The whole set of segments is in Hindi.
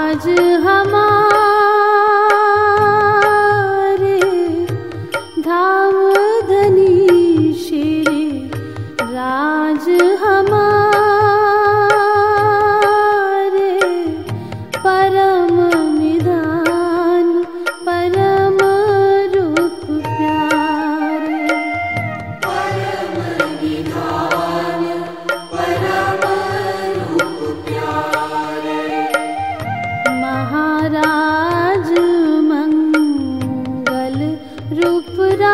राज हमारे धाम धनी श्री राज हमारे परम निधान परम रूप प्यारे परम निधान परम रूप प्यारे महाराज मंगल रूप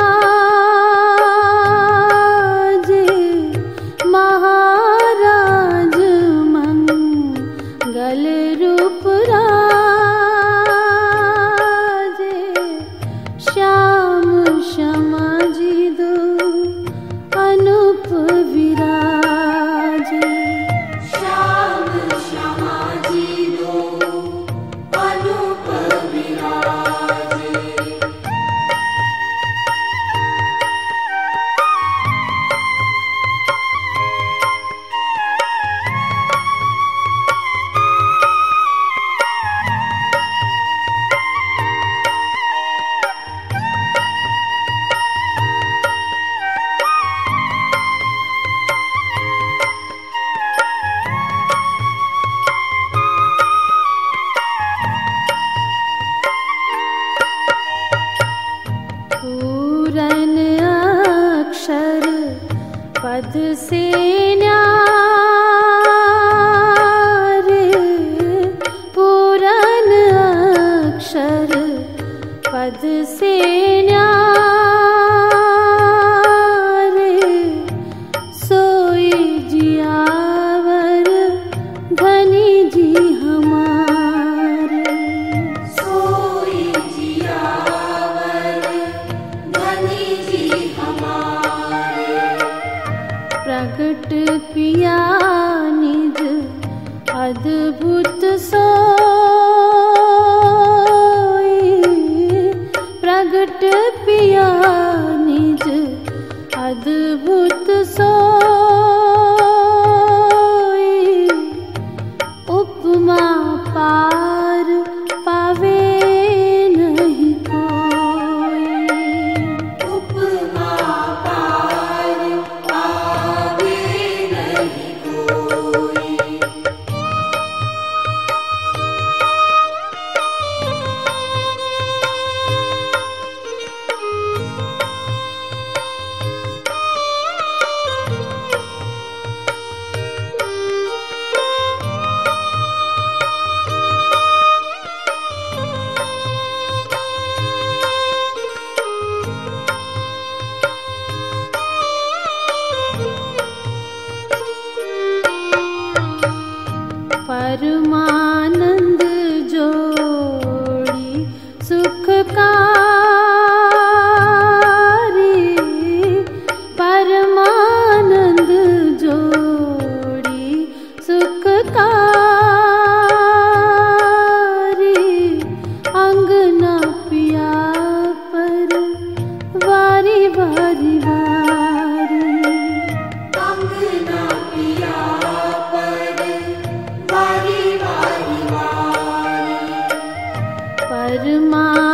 राजे महाराज मंगल रूप राजे श्याम क्षमा जी दो अनुप विराजे श्याम क्षमा जी दो अनुप विराजे पूरन अक्षर पद से न्यारे पूरन अक्षर पद से न्यारे सोई जियावर धनी जी हमारे सोई जियावर धनी जी हमारे प्रगट पिया निज अद्भुत सोई प्रगट पिया निज अद्भुत सोई उपमा पार पावे नहीं कोई उपमा पार पावे नहीं कोई परमानंद जोड़ी सुखकारी परमानंद जोड़ी सुखकारी अंगना पिया पर वारी वारी वारी अंगना पिया पर वारी वारी वारी परमा